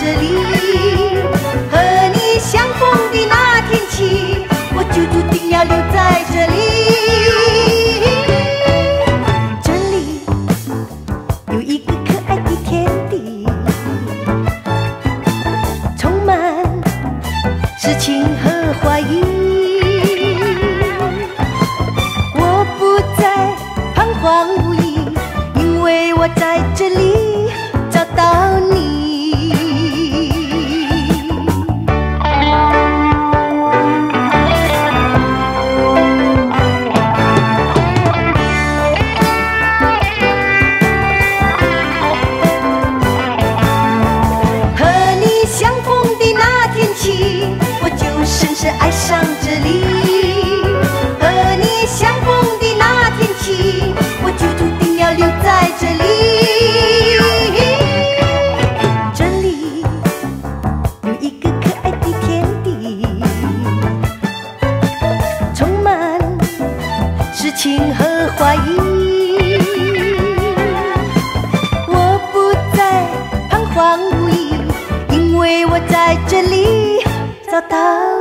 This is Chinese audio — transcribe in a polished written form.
这里，和你相逢的那天起，我就注定要留在这里。这里有一个可爱的天地，充满痴情和怀疑。我不再彷徨无依，因为我在这里找到你。和你相逢的那天起，我就深深爱上这里。和你相逢的那天起，我就注定要留在这里。这里有一个可爱的天地，充满痴情和怀疑。我不再彷徨无依，因为我在这里找到